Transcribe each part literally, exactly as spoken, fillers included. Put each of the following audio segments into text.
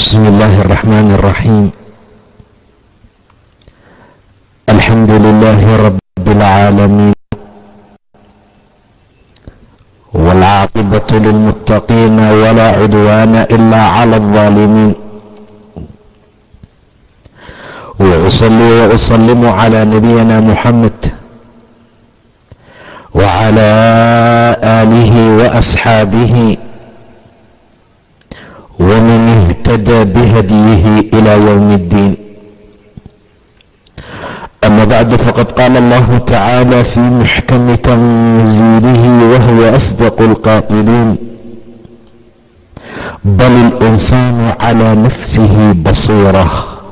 بسم الله الرحمن الرحيم. الحمد لله رب العالمين، والعاقبة للمتقين ولا عدوان إلا على الظالمين، وأصلي وأسلم على نبينا محمد وعلى آله وأصحابه ومن اهتدى بهديه إلى يوم الدين. أما بعد، فقد قال الله تعالى في محكم تنزيله وهو أصدق القائلين: بل الإنسان على نفسه بصيرة.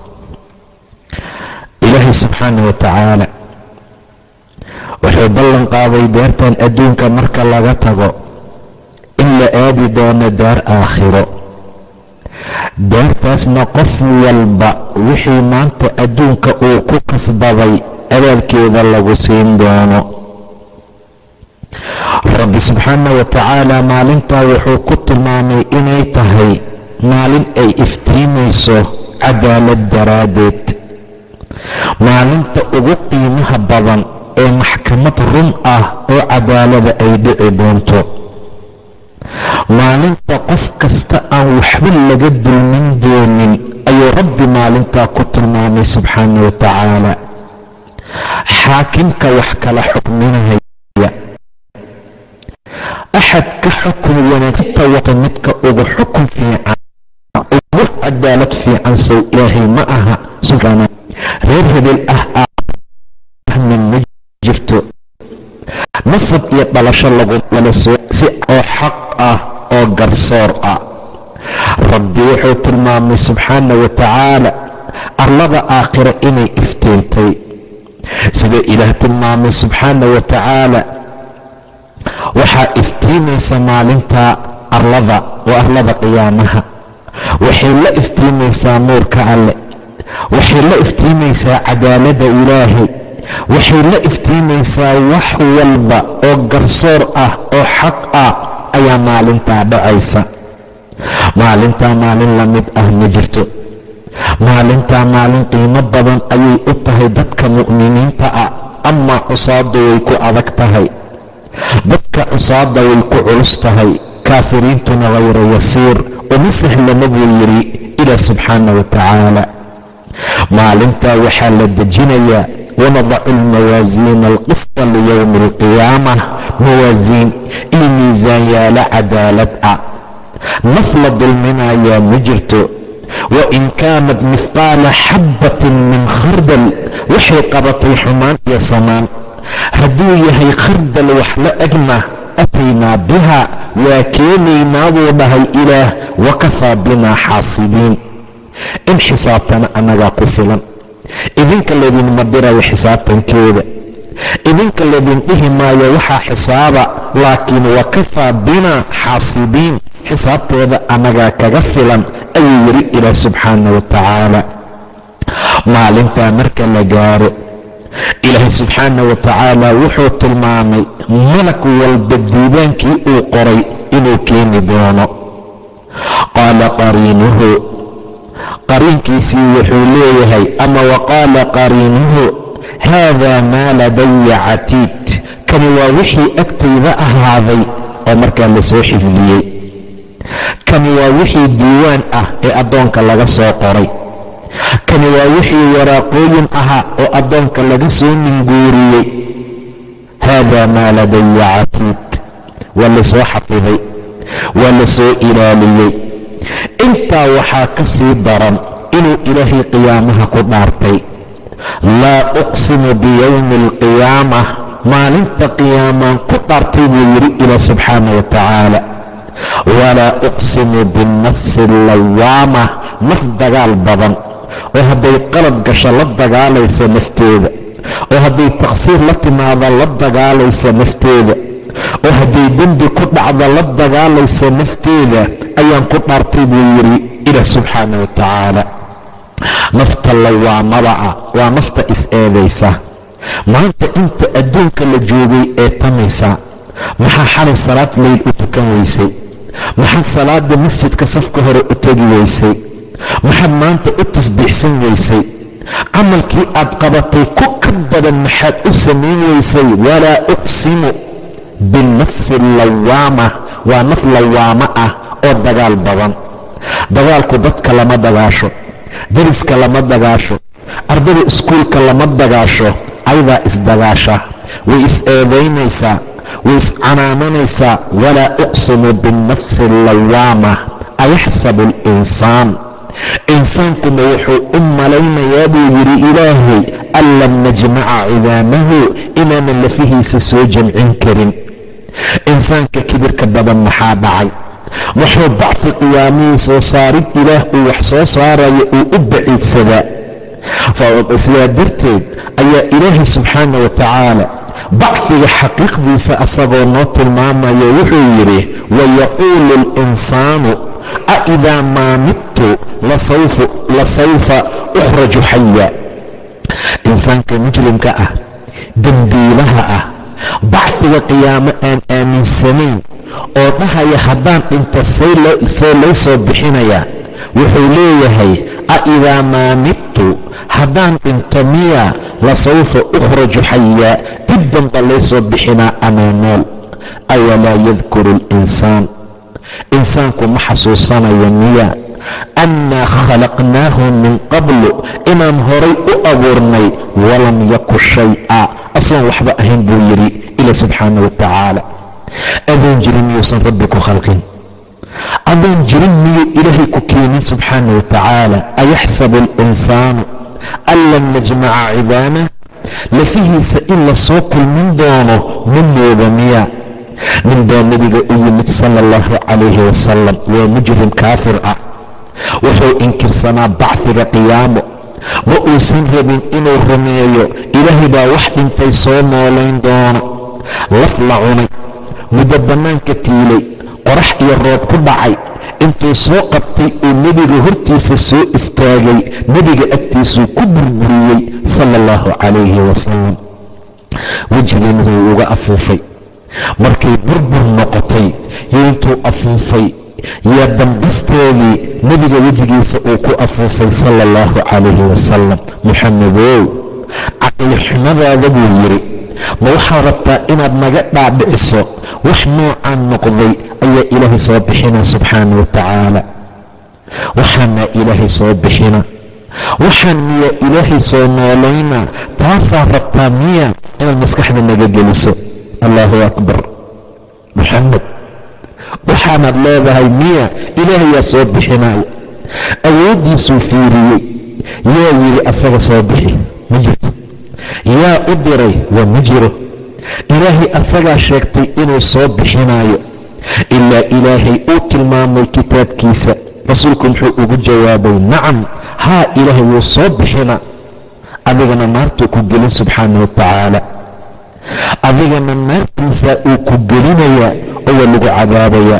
إلهي سبحانه وتعالى wuxuu ballan qaaday daartan adduunka marka laga tago in la aadi doono daar aakhiro. daartaasna qof walba wixii maanta adduunka uu ku kasbaday abaalkeeda lagu siin doono. rabbi subxaana wa tacaala maalintaa wuxuu ku tilmaamay inay tahay maalin ay iftiimayso cadaalad daraaddeed, maalinta ugu qiimaha badan ee maxkamad run ah oo cadaalada ay dhici doonto, maalinta qof kasta aan waxba laga dulmin doonin ayuu rabbi maalintaa ku tilmaamay subxaana wa tacaala. xaakimka wax kala xukminaya, axad ka xukun wanaagsanta wata midka ugu xukun fiican, ugu cadaalad fiican sow ilaahay ma aha subxaana. reer hebel ah ahnan ma jirto, nasab iyo dhalasho lagula soo si oo xaq ah oo garsoor ah. rabbi wuxuu tilmaamay subxaana wa tacaala arlada aakhira inay iftiintay, sida ilaah tilmaamay subxaana wa tacaala waxaa iftiimaysa maalinta arlada waa arlada qiyaamaha. waxay la iftiimaysaa nuurka alle, waxay la iftiimaysaa cadaalada ilaahay, waxay la iftiimaysaa wax walba oo garsoor ah oo xaq ah ayaa maalintaa dhacaysa. maalintaa maalin la mid ah ma jirto. maalintaa maalin qiimo badan ayay u tahay dadka mu'miniinta ah, amaa cusaadda way ku adag tahay. dadka cusaadda way ku culus tahay, kaafiriintuna hayra yasiir uma sahlama buu yidhi ilaah subxaana wa tacaala. maalintaa waxaa la dejinayaa wanadacu lmawaasiina alqista liyowmi alqiyaama, mawaasiin iyo miisaanyaalo cadaalad ah. naf la dulminayaa ma jirto. wain kaanat mihqaala xabbatin min khardal, waxay qabatay xumaan iyo samaan, hadduu yahay khardal wax la egna ataynaa biha, waa keenaynaa buu dhahay ilaah, wakafaa binaa xaasibiin. in xisaabtana annagaa ku filan. idinka laydinma dirayo xisaabtankeeda, idinka laydin dhihi maayo waxaa xisaaba, laakiin wakafaa binaa xaasibiin, xisaabteeda annagaa kaga filan ayuu yidhi ilaah subxaana wa tacaala. maalintaa marka la gaaro, ilaahay subxaana wa tacaala wuxuu tilmaamay malag walba diibaankii uu qoray inuu keeni doono. qaala qariinuhu, qariinkiisii wuxuu leeyahay, ama waqaala qariinuhu haadaa maa ladaya catiid, kani waa wixii agtayda ahaaday oo markaa la soo xifdiyey. kani waa wixii diiwaan ah ee addoonka laga soo qoray. kani waa wixii waraaqooyin ahaa oo addoonka laga soo minguuriyey. haadaa maa ladaya catiid, waa la soo xafiday, waa la soo ilaaliyey. intaa waxaa ka sii daran inuu ilaahay qiyaamaha ku dhaartay. laa uqsimu biyowmi alqiyaama, maalinta qiyaamaan ku dhaartay buu yidhi ilaah subxaana wa tacaala. walaa uqsimu binnafsi allawaama, naf dagaal badan oo hadday qalad gasho la dagaalaysa nafteeda, oo hadday taqsiir la timaado la dagaalaysa nafteeda, oo hadday dembi ku dhacdo la dagaalaysa nafteeda ayaan ku dhaartay buu yidhi ilaah subxaana wa tacaala. nafta lawaamada ah waa nafta is-eedaysa. maanta inta adduunka la joogay ee tamaysa, maxaa xalay salaad leyl u tukan weysay? maxaa salaada masjidka safka hore u tegi weysay? maxaad maanta u tasbiixsan weysay? camalkii aad qabatay ku ka badan maxaad u samayn weysay? walaa uqsimu binafsi lawaama, waa naf lawaamo ah oo dagaal badan. dagaalku dadka lama dagaasho, deriska lama dagaasho, ardada iskuulka lama dagaasho, ayadaa isdagaasha, way is-eedaynaysaa, way is-canaananaysaa. walaa uqsimu binafsi lawaama ayaxsabu alinsaan, insaankuna wuxuu u malaynayaa buu yidhi ilaahay an lam najmaca cidaamahu, inaanan lafihiisa soo jamcin karin. insaanka kibirka badan maxaa dhacay? wuxuu bacfi qiyaamihii soo saarid ilaah uu wax soo saarayo uu u baciidsadaa. sidaa darteed ayaa ilaahay subxaana wa tacaala bacfiga xaqiiqdiisa asagoo noo tilmaamayo wuxuu yidhi wayaquulu اlinsaanu aidaa maa midtu lasawfa ukhraju xaya. insaanka mujrimka ah, dembiilaha ah, bacfiga qiyaamo aan aaminsanayn oo dhahaya haddaan dhinto see lay soo bixinayaa, wuxuu leeyahay aidaa maa midtu, haddaan dhinto miya lasawfa ukhraju xayaa, dib danba lay soo bixinaa amaa nool. awalaa yadkuru alinsaan, insaanku ma xasuusanayo miya annaa khalaqnaahu min qablu, inaan horay u abuurnay walam yaku shay-a, asoon waxba ahayn buu yidhi ila subxaana wa tacaala. adoon jirin miyuusan rabbi ku khalqin? adoon jirin miyuu ilaahay ku keenin subxaana wa tacaala? ayaxsabu alinsaanu an lam najmaca cidaamah, lafihiisa in la soo kulmin doono ma mooda miya? nin baa nebiga u yimid sala allahu calayhi wasalam, waa mujrim kaafir ah, wuxuu inkirsanaa bacfiga qiyaamo, ma uusan rabin inuu rumeeyo ilaahay baa wax dhintay soo noolayn doono. laf la cunay, muddo bannaanka tiilay, qorax iyo roob ku dhacay, intuu soo qabtay uu nebiga hortiisa soo istaagay, nebiga agtiisuu ku burburiyey sala allahu calayhi wasalam. wejigiina wuu uga afuufay. markay burbur noqotay yo intuu afuufay yaa dambasteedii nebiga wejigiisa uu ku afuufay sala allahu calayhi wasalam. muxamedow, caqli xumadaada buu yidhi, ma waxaad rabtaa inaad naga dhaadhiciso wax noocaan noqday ayaa ilaahay soo bixina subxaana wa tacaala? waxaanaa ilaahay soo bixina, waxaan miyaa ilaahay soo noolayna? taasaa rabtaa miya inaad maskaxda naga geliso? allahu akbar. muxamed, waxaanaad leedahay miya ilaahayaa soo bixinaya? awooddiisuu fiiriyey, yaa yidhi asaga soo bixi? ma jirto. yaa u diray? waa ma jiro. ilaahay asagaa sheegtay inuu soo bixinayo, ilaa ilaahay uu tilmaamay kitaabkiisa. rasuulku muxuu ugu jawaabay nacam, haa ilaahay wuu soo bixina, adigana naartuu ku gelin subxaana wa tacaala. adigana naartiisa uu ku gelinayaa oo waa lagu cadaabayaa.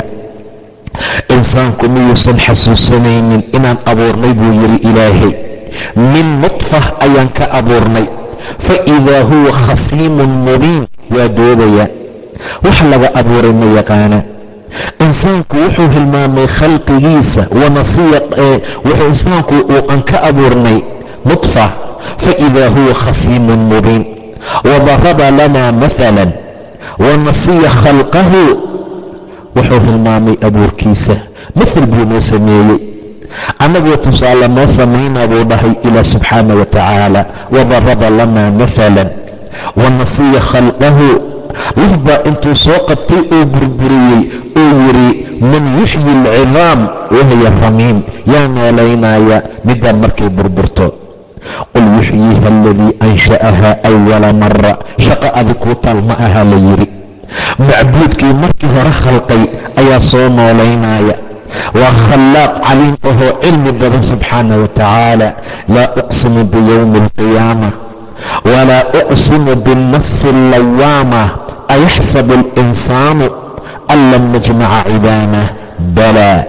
insaanku miyuusan xasuusanaynin inaan abuurnay buu yidhi ilaahay, min nudfah ayaan ka abuurnay, fa idaa huwa khasiimun mubiin, waa doodayaa. wax laga abuuray ma yaqaana. insaanku wuxuu hilmaamay khalqigiisa, wanasiya wuxuu insaanku uu aan ka abuurnay nudfa, fa idaa huwa khasiimun mubiin. wadaraba lanaa maalan wanasiya khalqahu, wuxuu hilmaamay abuurkiisa, mithal buu noo sameeyey, annagoo tusaale noo samaynaa buu dhahay ilaa subxaana wa tacaala. wadaraba lanaa maalan wanasiya khalqahu, lafbaa intuu soo qabtay oo burburiyey uu yidhi man yuxyi alcidaam wahiya ramiim, yaa noolaynaya midaan markay burburto? qul yuxyiiha aladii ansha'ahaa awala mara, shaqo adi kuu taal ma aha la yidhi. macbuudkii markii hore khalqay ayaa soo noolaynaya. waa khallaaq caliim ahoo cilmi badan subxaana wa tacaala. laa uqsimu biyowmi alqiyaama walaa uqsimu binnafsi allawaama ayaxsabu alinsaanu an lam najmaca cidaamah balaa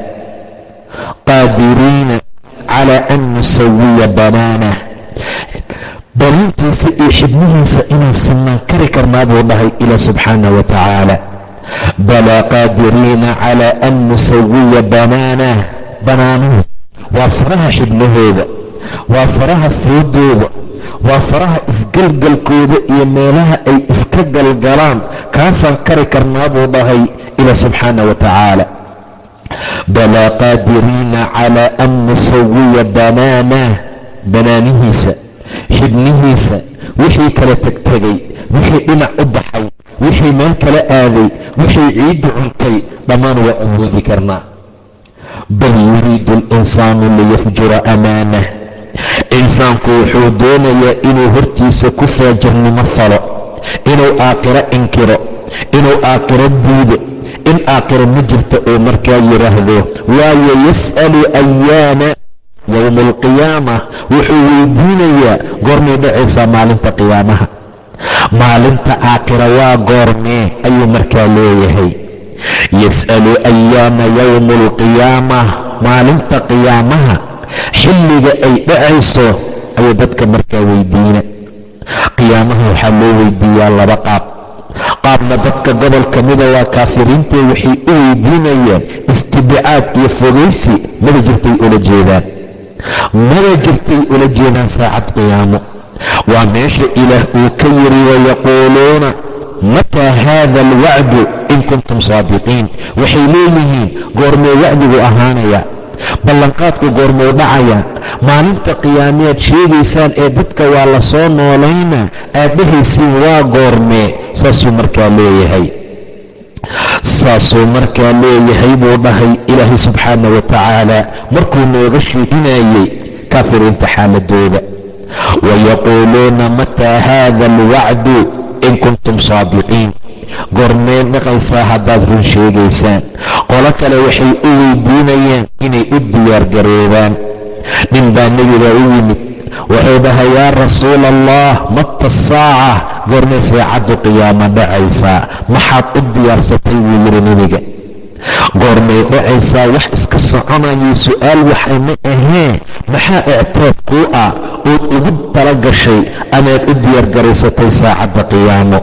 qaadiriina calaa an nusawiya banaanah. banaantiisa iyo xibnihiisa inaan sinaan kari karnaa buu dhahay ilaa subxaana wa tacaala. balaa qaadiriina calaa an nusawiya banaanah. banaanuhu waa faraha xibnahooda, waa faraha foodooda, waa faraha isgalgalkooda iyo meelaha ay iska galgalaan. kaasaan kari karnaa buu dhahay ila subxaana wa tacaala. balaa qaadiriina calaa an nusawiya banaanah, banaanihiisa, xibnihiisa, wixii kala tegtegay, wixii dhinac u baxay, wixii meel kala aaday, wixii ciiddu cuntay, dhammaan waa awoodi karnaa. bal yuriidu alinsaanu liyafjura amaanah, insaanku wuxuu doonayaa inuu hortiisa ku faajirnimo falo, inuu aakhiro inkiro, inuu aakhiro diido, in aakhiro ma jirto uu markaa yidhaahdo. waayo yas'alu ayaana yowma alqiyaama, wuxuu weydiinayaa goormay dhacaysaa maalinta qiyaamaha, maalinta aakhira waa goormee ayuu markaa leeyahay. yas'alu ayaana yowma alqiyaama, maalinta qiyaamaha xilliga ay dhacayso ayuu dadka markaa weydiina. qiyaamaha waxaa loo weydiiyaa laba qaab. qaabna dadka gobol ka mida waa kaafiriintee waxay u weydiinayaan istibcaad iyo fogaysi, mada jirtay ula jeedaan mada jirtay ula jeedaan saacad qiyaamo. waa meesha ilaah uu ka yiri wayaquuluuna mataa haada alwacdu in kuntum saadiqiin. waxay leeyihiin goormee wacdigu ahaanaya, ballanqaadku goormuu dhacaya, maalinta qiyaameed sheegaysaan ee dadka waa la soo noolayna aad dhahaysiin waa goormee. saasuu markaa leeyahay saasuu markaa leeyahay buu dhahay ilaahay subxaana wa tacaala markuu nooga sheeginayay kaafiriinta xaaladooda. wayaquuluuna mataa haada alwacdu in kuntum saadiqiin, goormee dhaqaysaa haddaad run sheegaysaan. qolo kale waxay u weydiinayaan inay u diyaargaroobaan. nin baa nebiga u yimid, wuxuu dhahay yaa rasuula allah mata saaca, goormee saacaddu qiyaamo dhacaysaa, maxaad u diyaarsatay buu yidhi nebiga. goormay dhacaysaa wax iska soconayay su-aal waxay ma aheen, maxaa ictaad kuu ah ood ugu tala gashay amaad u diyaargaraysatay saacadda qiyaamo.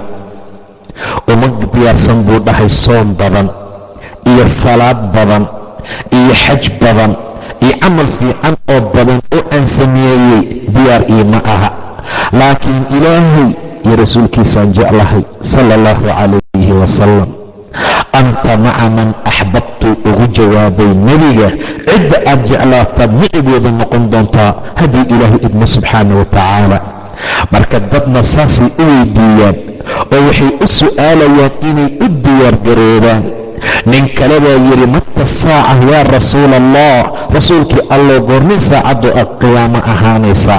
uma diyaarsan buu dhahay soom badan iyo salaad badan iyo xaj badan iyo camal fiican oo badan oo aan sameeyey diyaar iima aha, laakiin ilaahay iyo rasuulkiisaan jeclahay sala allahu calayhi wasalam. anta maca man axbabtu ugu jawaabay nebiga, cidda aad jeclaataad micigeeda noqon doontaa haddii ilaahay idmo subxaana wa tacaala. marka dadna saasay u weydiiyaan oo waxay u su'aalayaan inay u diyaargaroobaan. nin kale baa yidhi mata saaca yaa rasuula allah, rasuulkii allow goormay saacaddu ad qiyaamo ahaanaysaa.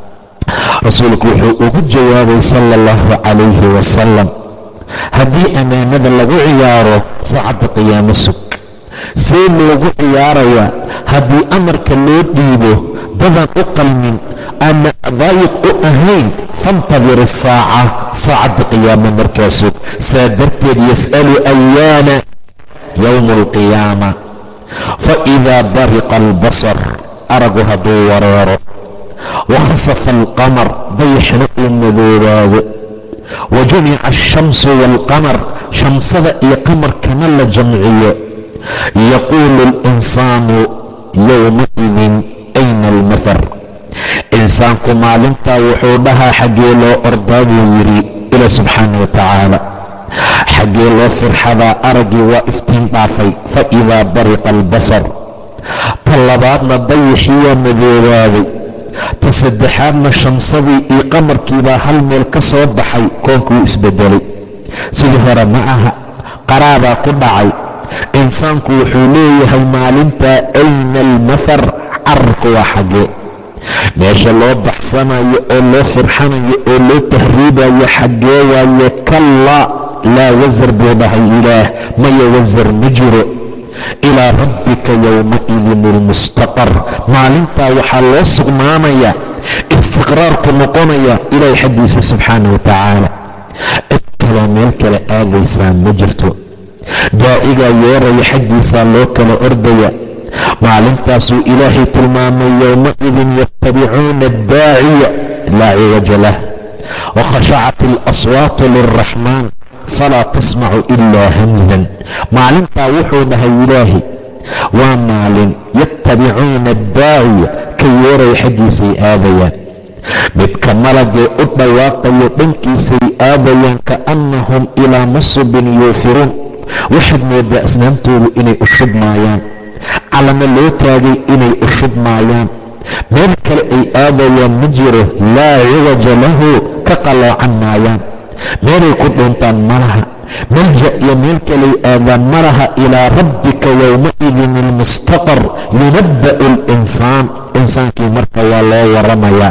rasuulku wuxuu ugu jawaabay sala allahu calayhi wasalam, haddii ammaanada lagu ciyaaro saacadda qiyaamo sug. see loogu ciyaarayaa haddii amarka loo dhiibo dadaan u qalmin ama daayiq u ahayn, fantadir isaaca, saacadda qiyaamo markaa sug. saa darteed yas'alu ayaana yowma alqiyaama, faidaa bariqa albasar, aragu hadduu wareero, wakhasafa alqamar, dayaxna uu madoobaado, wajumica alshamsu waalqamar, shamsada iyo qamarkana la jamciyo, yaquulu alinsaanu yowmaidin ayna almathar. insaanku maalintaa wuxuu dhahaa xaggee loo ordaa buu yidhi ilaa subxaana wa tacaala, xaggee loo firxadaa, araggii waa iftiin dhaafay. faidaa bariqa albasar, ta labaadna dayaxii waa madoobaaday, ta saddexaadna shamsadii iyo qamarkiibaa hal meel ka soo baxay, koonkuu isbedelay. sidii hore ma aha, qaraabaa ku dhacay. insaanku wuxuu leeyahay maalintaa ayna almathar, cararku waa xaggee, meesha loo baxsanayo oo loo firxanayo oo loo tahriibayo xaggee waaye. kallaa laa wasar buu dhahay ilaah, maya wasar ma jiro. ilaa rabbika yowmaidin almustaqar, maalintaa waxaa loo sugnaanaya istiqraarku noqonaya ilaahay xaggiisa subxaana wa tacaala. cid kaloo meel kale aadaysaa ma jirto, daacigaa yeeraya xaggiisaa loo kala ordaya. maalintaasuu ilaahay tilmaamay yowmaidin yattabicuuna addaaciya laa ciwaja lah, wakhashacat alaswaatu lilraxmaan falaa tasmacu ilaa hamsan. maalintaa wuxuu dhahay ilaahay waa maalin yattabicuuna addaaciya ka yeeraya xaggiisay aadayaan, midka malagee u dhawaaqayo dhankiisay aadayaan, kaannahum ilaa nasbin yuufiruun. waxaad moodaa asnaamtoodu inay u shubmaayaan, calamo loo taagay inay u shubmaayaan, meel kale ay aadayaan ma jiro, laa ciwaja lahu ka qaloocan maayaan, meelay ku dhuuntaan ma laha, malja iyo meel kaley aadaan ma laha. ilaa rabbika yowmaidin ilmustaqar yunabba'u alinsaan. insaankii marka waa loo waramayaa,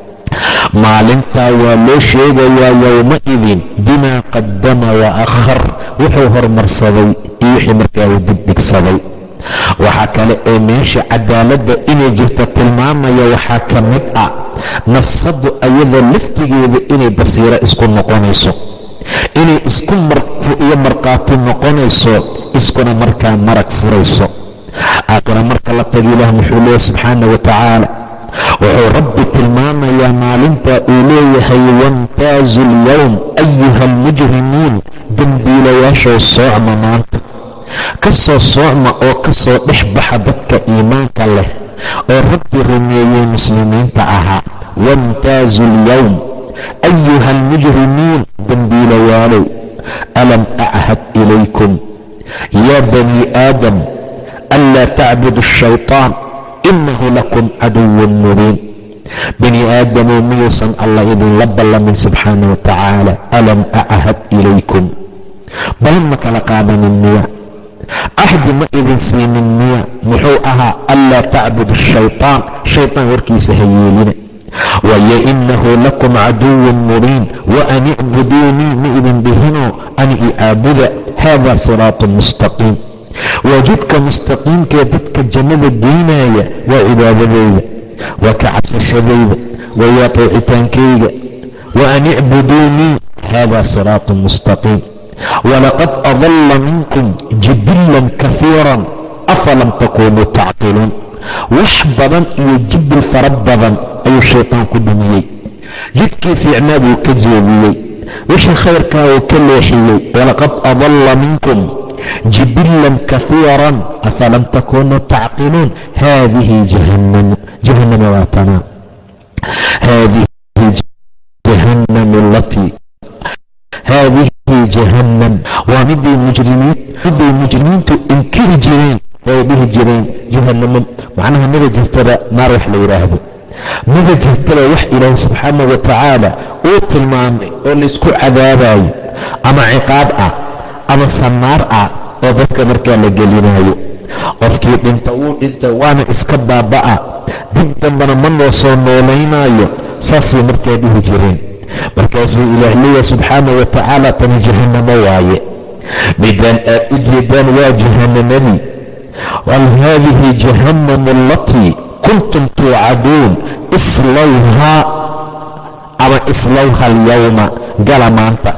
maalintaa waa loo sheegayaa yowmaidin bimaa qadama wa akhar, wuxuu hormarsaday iyo wixii markaa uu dibdhigsaday. waxaa kale ee meesha cadaaladda inay jirto tilmaamaya waxaa ka mid ah nafsaddu ayadoo laftigeeda inay basiiro isku noqonayso, inay isku iyo markhaati noqonayso, iskuna markaa marag furayso. aakhira marka la tago ilaah muxuu leeyahy subxaana wa tacaala, wuxuu rabbi tilmaamayaa maalinta uu leeyahay wamtaazu alyowm ayuha almujrimiin, dembiilayaashoo soocma maanta, ka soo soocma oo ka soo dhex baxa dadka iimaanka leh oo rabbi rumeeyey muslimiinta ahaa. wamtaazu alyowm ayuha almujrimiin, dembiilayaalow, alam achad ilaykum yaa banii aadam anlaa tacbudu ashaytaan inahu lakum caduwun mubiin. bani aadamow miyuusan allah idinla ballamin subxaana wa tacaala, alam achad ilaykum, balan ma kala qaadanin miya, axdi ma idin siinin miya, muxuu ahaa anlaa tacbudu ashaytaan, shaytaan warkiisa ha yeelina, waayo inahu lakum caduwun mubiin, wa an icbuduunii ma idin dhihino ani i caabuda, haadaa siraatun mustaqiim. waa jidka mustaqiimkee dadka jannada geynaya, waa cibaadadeyda, waa ka cabsashadayda, waa ateecitaankayga. wa an icbuduunii haadaa siraatun mustaqiim. walaqad adalla minkum jibilan kaiiran afalam takuunuu tacqiluun. wax badan iyo jibil fara badan ayuu shaytaan ku dhumiyey, jidkii fiicnaa buu ka jeediyey, wixii khayrkaa uu ka leexiyey. walaqad adalla minkum jibilan kaiiran afalam takuunuu tacqiluun. haadihi jahannam, jahannama waa tanaa, haadihi jahannamu alatii, haadihi jahannam waa miday mujrimiin miday mujrimiintu inkiri jireen oo ay dhihi jireen jahannamo macnaha mada jirtada naar wax la yidhaahdo, mada jirtada wax ilaahi subxaana wa tacaala uu tilmaamay oo laysku cadaabayo ama ciqaab ah ama sanaar ah oo dadka markaa la gelinayo. qofkii dhinta wuu dhinta waana iska baaba'a, dib dambana ma noo soo noolaynaayo, saasay markaa dhihi jireen. markaasuu ilaah leeyahay subxaana wa tacaala tani jahannamo waaye, midaan aad u jeedaan waa jahannamadii. wal haadihi jahannamu alatii kuntum tuucaduun islawhaa ama islawha alyawma, gala maanta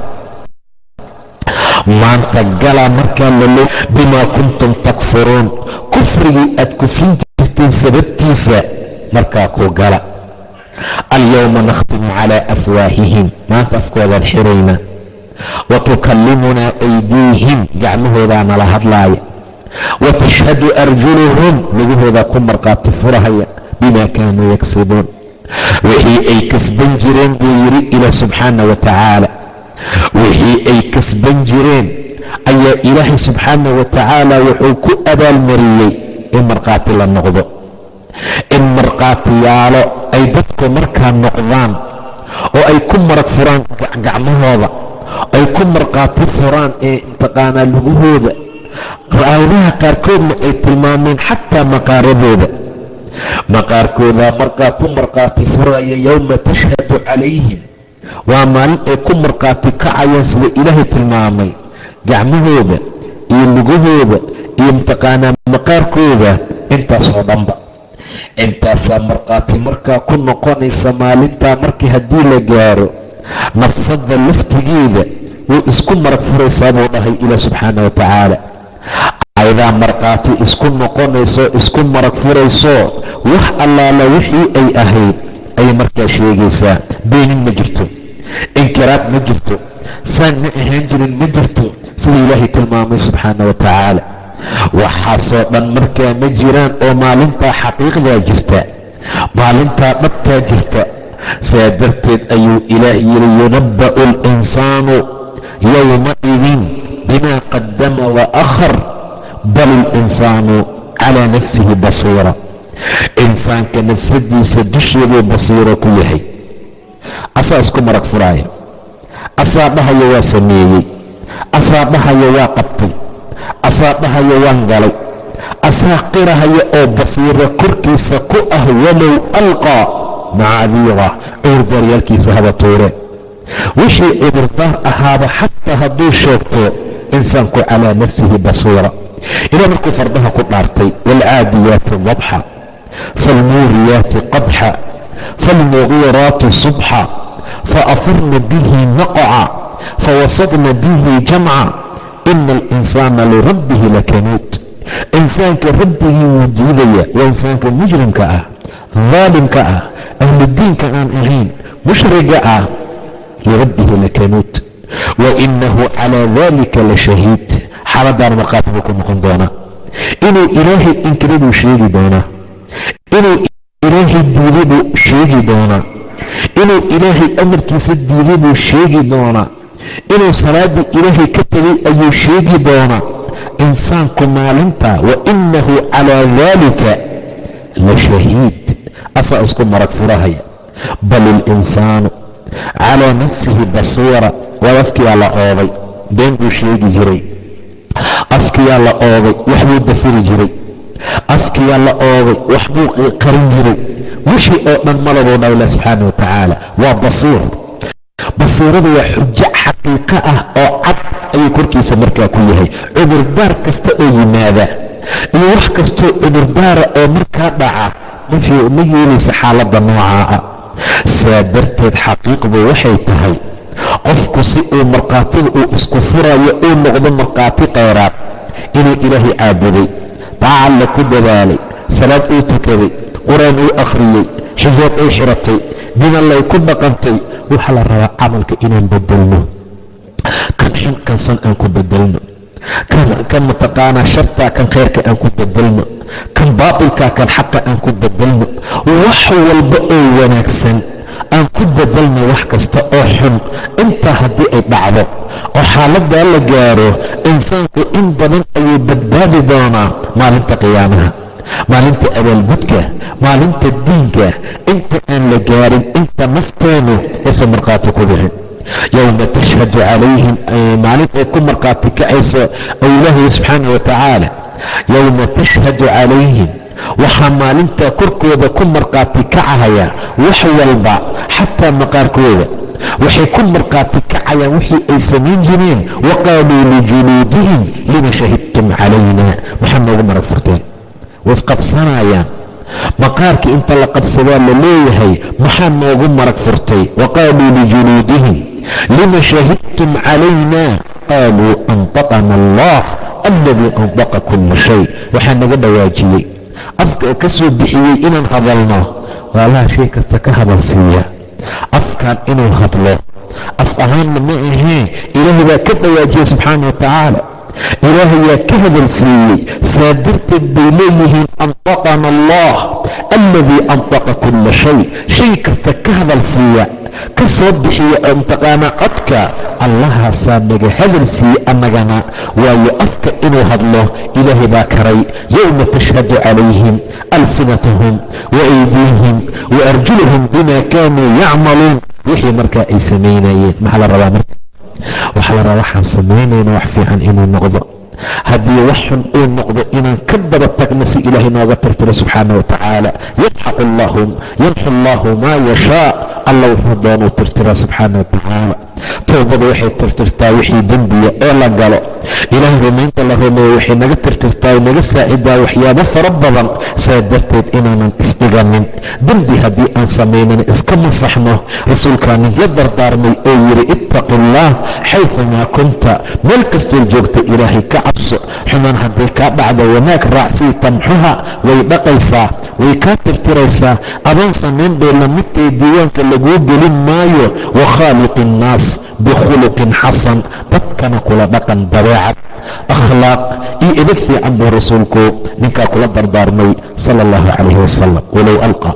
maanta gala markaa lalo bimaa kuntum takfuruun, kufrigii aad kufrin jirteen sababtiisa markaa ku gala. alyawma nakhtimu calaa afwaahihim, maanta afkoodaan xiraynaa, wa tukallimunaa aydiihim, gacmahoodaa nala hadlaaya, wa tashhadu arjuluhum, lugahoodaa ku markhaati furahaya, bimaa kaanuu yagsibuun, wixii ay kasban jireen buu yidhi ilaah subxaana wa tacaala. wixii ay kasban jireen ayaa ilaahay subxaana wa tacaala wuxuu ku abaalmariyey in markhaati la noqdo, in markhaatiyaalo ay dadku markaa noqdaan oo ay ku marag furaan gacmahooda, ay ku markhaati furaan ee intaqaanaa lugahooda. aayadaha qaarkoodna ay tilmaameen xataa maqaaradooda, maqaarkoodaa markaa ku markhaati furaya yowma tashhadu calayhim, waa maalin ay ku markhaati kacayaan sida ilaahay tilmaamay, gacmahooda iyo lugahooda iyo intaqaanaa maqaarkooda, intaasoo dhanba intaasaa markhaati markaa ku noqonaysa maalintaa. markii haddii la gaaro nafsadda laftigeeda way isku marag furaysaa buu dhahay ilaah subxaana wa tacaala. aydaa markhaati isku noqonayso isku marag furayso, wax allaala wixii ay ahayd ayay markaa sheegaysaa. beenin ma jirto, inkiraad ma jirto, saan ma ahaan jirin ma jirto, sida ilaahay tilmaamay subxaana wa tacaala. waxaasoo dhan markaa ma jiraan oo maalintaa xaqiiqdaa jirta, maalintaa dhabtaa jirta. saa darteed ayuu ilaah yidhi yunabba'u alinsaanu yowmaidin bimaa qadama wa akhar bal ilinsaanu calaa nafsihi basiira. insaanka nafsadiisa dusheeduu basiiro ku yahay. asaa isku marag furaaya, asaa dhahaya waa sameeyey, asaa dhahaya waa qabtay, asaa dhahaya waan galay, asaa qirahaya oo basiiro korkiisa ku ah walow alqaa macaadiira cudurdaaryaalkiisa haba tuure. wixii cudurdaar ahaaba xataa hadduu sheegto insaanku calaa nafsihi basiira. ilaa markuu fardaha ku dhaartay waalcaadiyaati dabxa faalmuuriyaati qadxa faalmugiiraati subxa faafirna bihi naqca fawasadna bihi jamca ina alinsaana lirabbihi lakanuud. insaanka rabbigii wuu diidaya. waa insaanka mujrimka ah, daalimka ah, ahludiinka aan ahayn, mushriga ah. lirabbihi lakanuud wainahu calaa dalika la shahiid. xaaladdaana markhaati buu ku noqon doonaa. inuu ilaahay inkiraduu sheegi doonaa, inuu ilaahay diiday buu sheegi doonaa, inuu ilaahay amarkiisa diiday buu sheegi doonaa, inuu salaaddii ilaahay ka tegay ayuu sheegi doonaa. insaanku maalinta wainahu calaa daalika la shahiid. asaa isku marag furahaya. bal ilinsaanu calaa nafsihi basiira. waa afkiyaa la ooday, been buu sheegi jiray. afkiyaa la ooday, waxbuu dafiri jiray. afkiyaa la ooday, waxbuu qarin jiray. wixii oo dhan malabuu dha ilah subxaana wa tacaala waa basiir. basiiradu waa xujo xaqiiqo ah oo cad ayuu korkiisa markaa ku yahay. cudurdaar kasta oo yimaada iyo wax kastoo cudurdaara oo markaa dhaca ma yeelaysa xaaladda noocaa ah. saa darteed xaqiiqdu waxay tahay qofku si uu markhaatiga uu isku furayo uu noqdo markhaati khayraad, inuu ilaahay caabuday, daaca alla ku dadaalay, salaad uu tukaday, qur-aan uu akhriyey, xijaab ay xiratay, din allay ku dhaqantay. waxaa la rabaa camalka inaan bedelno, kan xun kansan aan ku bedelno, kan mataqaanaa shartaa kan khayrka aan ku bedelno, kan baatilkaa kan xaqa aan ku bedelno. wax walba oo wanaagsan aan ku bedelno wax kasta oo xun. intaa haddii ay dhacdo oo xaaladaa la gaaro, insaanku in badan ayuu badbaadi doonaa maalinta qiyaamaha, maalinta abaalgudka, maalinta diinka. inta aan la gaarin, inta nafteenu aysan markhaati ku bixin. yowma tashhadu calayhim, maalin ay ku markhaati kacayso ilaahay subxaana wa tacaala. yowma tashhadu calayhim, waxaa maalintaa korkooda ku markhaati kacahaya wax walba, xataa maqaarkooda. waxay ku markhaati kacayaan wixii ay samayn jireen. waqaaluu lijuluudihim lima shahidtum calayna, maxaa noogu marag furteen? way isqabsanayaan. maqaarkii inta la qabsadaa la leeyahay maxaa noogu marag furtay? waqaaluu lijuluudihim lima shahidtum calayna qaaluu antaqana allah alladii antaqa kulla shay. waxaa naga dhawaajiyey, afka ka soo bixiyey inaan hadalno. waalaha shay kasta ka hadalsiiya. afkaan inuu hadlo af ahaanna ma ahee, ilaahay baa ka dhawaajiyey subxaana wa tacaala. ilaahay yaa ka hadalsiiyey. saa darteed bay leeyihiin antaqana allah alladii antaqa kulla shay. shay kasta ka hadalsiiya, ka soo bixiya oo mataqaanaa codka allahaasaa naga hadalsiiyey annagana. waayo afka inuu hadlo ilaahay baa karay. yowma tashhadu calayhim alsinatahum waaydiihim waarjuluhum bima kaanuu yacmaluun. wixii markaa ay samaynayeen. maxaa la rabaa marka? waxaa la rabaa waxaan samaynayna wax fiican inuu noqdo. haddii wax xun uu noqdo inaan ka daba tagno si ilaahay nooga tirtiro subxaana wa tacaala. yamxaqu allahu yamxu allahu maa yashaa. alla wuxuu doonuu tirtiraa subxaana wa tacaala. towbadu waxay tirtirtaa wixii dembiya ee la galo. ilaahay rumaynta la rumeeyo waxay naga tirtirtaa naga saacidaa waxyaabo fara badan. saa darteed inaanan isdhiganin dembi haddii aan samaynana iska masaxno. rasuulkaa ninla dardaarmay oo yidhi ittaqi illaah xayumaa kunta. meel kastood joogta ilaahay ka cabso. xumaan hadday kaa dhacdo wanaag raacsii tamxuha, way dhaqaysaa, way kaa tirtiraysaa. adoon samayn bay lamidtae diiwaanka laguu gelin maayo. wakhaaliqi innaas bikhuluqin xasan. dadkana kula dhaqan dabeecad akhlaaq iyo edeg fiican buu rasuulku ninkaa kula dardaarmay sala allahu calayhi wasalam. walow alqa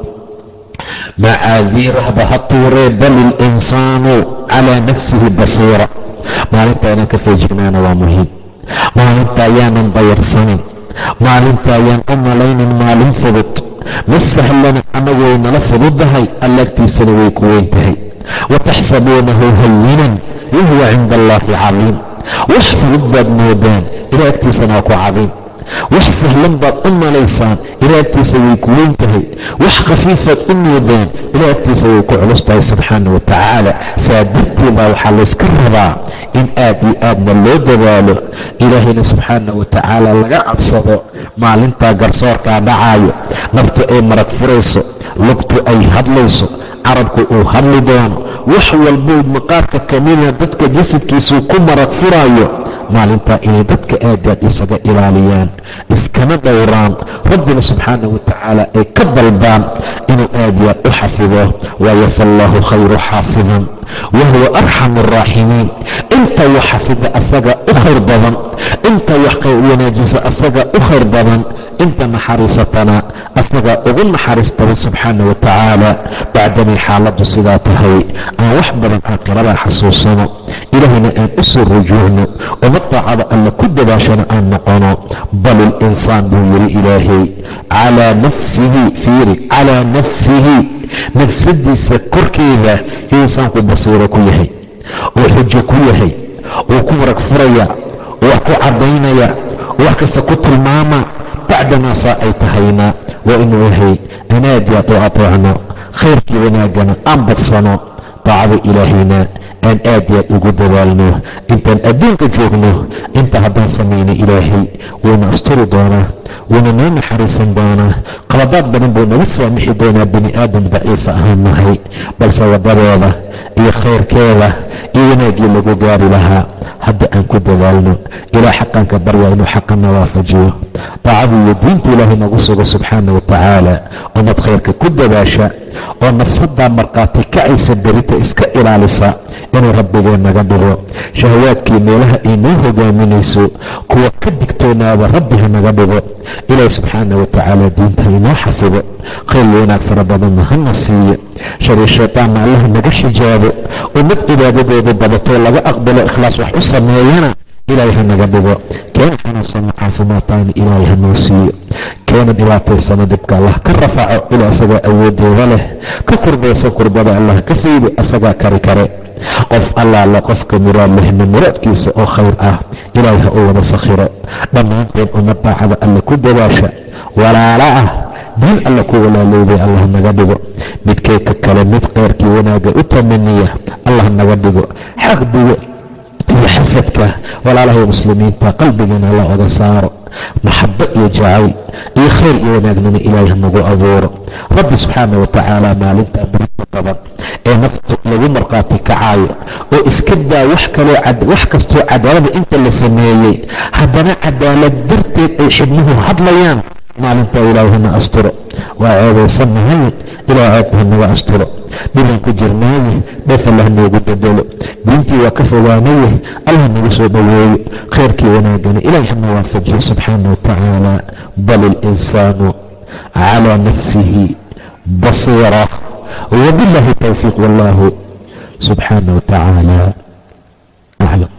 macaadiirahba ha tuuree bal ilinsaanu calaa nafsihi basiira. maalinta inaan ka feejignaana waa muhiim. maalinta ayaanan dayarsanin. maalinta ayaan u malaynin maalin fudud. ma sahlana annagu way nala fududahay, alla agtiisana way ku weyn tahay. wataxsabuunahu hayinan wahuwa cinda allaahi cadiim. wax fudud baad moodaan, ilaa agtiisana waa ku cadiim. wax sahlan baad u malaysaan, ilaa agtiisa way ku weyn tahay. wax khafiifaad u moodaan, ilaa agtiisa way ku culus tahay subxaana wa tacaala. saa darteeda waxaa layska rabaa in aad iyo aadna loo dadaalo, ilaahayna subxaana wa tacaala laga cabsado. maalintaa garsoorkaa dhacaayo, naftu ay marag furayso, lugtu ay hadlayso, carabku uu hadli doono, wax walbou maqaarka kamida dadka jasadkiisuu ku marag furaayo. maalintaa inay dadka aad aad isaga ilaaliyaan, iskana dhowraan, rabbina subxaana wa tacaala ay ka dalbaan inuu aad yaad u xafido. waayo fallaahu khayru xaafidan wa huwa arxamu araaximiin. inta wax xafida asaga u khayr badan, inta wax wanaajisa asaga u khayr badan, inta naxariisatana asagaa ugu naxariis badan subxaana wa tacaala. bacdamay xaaladdu sidaa tahay, aan wax badan aakhirada xasuusano, ilaahayna aan u soo rujuucno, uma daacada alla ku dadaashana aan noqono. bal ilinsaan buu yidhi ilaahay calaa nafsihi, fiiri, calaa nafsihi, nafsadiisa korkeeda insaanku basiiro ku yahay, oo xujo ku yahay, oo ku marag furaya, wax ku caddaynaya, wax kasta ku tilmaama. bacdamaa saa ay tahayna waa inuu yahay anaad yaad u ateecno, khayrkii wanaagana aan badsano, daacada ilaahayna aan aad yaad ugu dadaalno. intaan adduunka joogno, inta haddaan samayna ilaahay wuuna asturi doonaa, wuuna noo naxariisan doonaa. qaladaad badan buu naga saamixi doonaa bini aadam daciifa ahaan nahay, balse waddadeeda iyo khayrkeeda iyo wanaaggii lagu gaari lahaa hadda aan ku dadaalno. ilaa xaqaan ka baryaa inuu xaqana waafajiyo, daacada iyo diinta ilaahay nagu sugo subxaana wa tacaala. ummad khayrka ku dadaasha oo nafsadaa markhaati kacaysa berita iska ilaalisa inuu rabbigee naga dhigo. shahawaadkii meelaha ay noo hogaaminayso kuwa ka digtoonaada rabbi ha naga dhigo. ilaahi subxaana wa tacaala diinta inoo xafido, khayr iyo wanaag fara badanna hana siiyo. shari shaytaanna allah naga xijaabo. ummad cibaadadooda badatoo laga aqbalo ikhlaas wax u sameeyana ilaahay ha naga dhigo. keena xanuunsana caafimaadtaana ilaahay ha noo siiyo. keena dhibaataysana dhibka allah ka rafaco, ilaa asagaa awoodeeda leh. ka kurbaysa kurbada allah ka faydo, asagaa kari kare. qof allaala qofka muraad lehna muraadkiisa oo khayr ah ilaahay ha u wada sakhiro. dhammaanteen uma daacada alla ku dadaasha, walaala ah, diin alla ku walaalowday allah naga dhigo. midkeedka kale mid khayrkii wanaagga u tamaniya allah naga dhigo. xaqdiga iyo xasadka walaalahay muslimiinta qalbigeena la oga saaro. maxabo iyo jacayl iyo khayr iyo wanaagnina ilaahay hanagu abuuro. rabbi subxaana wa tacaala maalintaa barida badan ee naftu lagu markhaati kacaayo, oo iska daa wax kaloo wax kastoo cadaalada inta la sameeyey, haddana cadaalad darteed ay xibnuhu hadlayaan. maalintaa ilaahay hana asturo. waa ceebaysannahay, ilaa ceebta hanaga asturo. dhibaan ku jirnaaye dheef alla hanoogu bedelo. diintii waa ka fogaanaye alla hanagu soo dhoweeyo. khayrkii wanaagana ilaahay hana waafajiyo subxaana wa tacaala. bal ilinsaanu calaa nafsihi basiira. wabillahi towfiiq, wallaahu subxaana wa tacaala aclam.